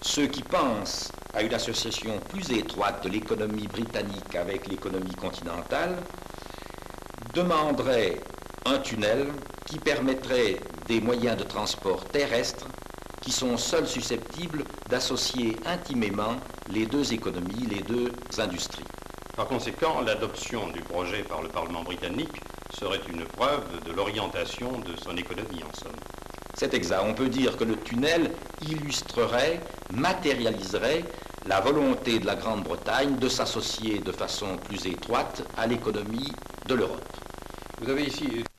Ceux qui pensent à une association plus étroite de l'économie britannique avec l'économie continentale demanderaient un tunnel qui permettrait des moyens de transport terrestres qui sont seuls susceptibles d'associer intimément les deux économies, les deux industries. Par conséquent, l'adoption du projet par le Parlement britannique serait une preuve de l'orientation de son économie, en somme. C'est exact. On peut dire que le tunnel illustrerait, matérialiserait la volonté de la Grande-Bretagne de s'associer de façon plus étroite à l'économie de l'Europe. Vous avez ici